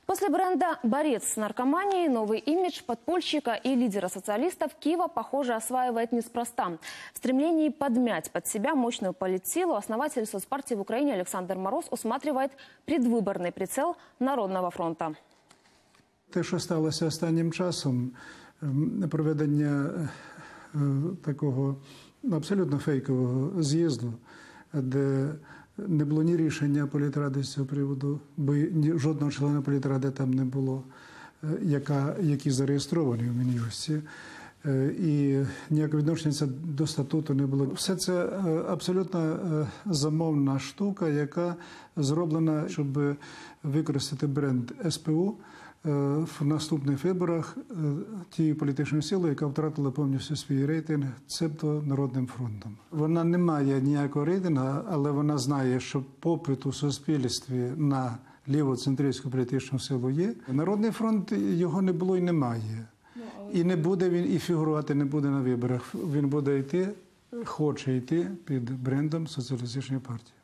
После бренда «Борец с наркоманией» новый имидж подпольщика и лидера социалистов Кива, похоже, осваивает неспроста. В стремлении подмять под себя мощную политсилу основатель соцпартии в Украине Александр Мороз усматривает предвыборный прицел Народного фронта. Те, що сталося останнім часом, проведення такого абсолютно фейкового з'їзду, де не було ні рішення політради з цього приводу, бо жодного члена політради там не було, які зареєстровані в Мін'юсті, і ніякого відношення до статуту не було. Все це абсолютно замовна штука, яка зроблена, щоб використати бренд СПУ в наступних виборах тією політичною силою, яка втратила повністю свій рейтинг, цебто Народним фронтом. Вона не має ніякого рейтингу, але вона знає, що попит у суспільстві на лівоцентристську політичну силу є. Народний фронт, його не було і немає. І не буде він, і фігурувати не буде на виборах. Він буде йти, хоче йти під брендом Соціалістичної партії.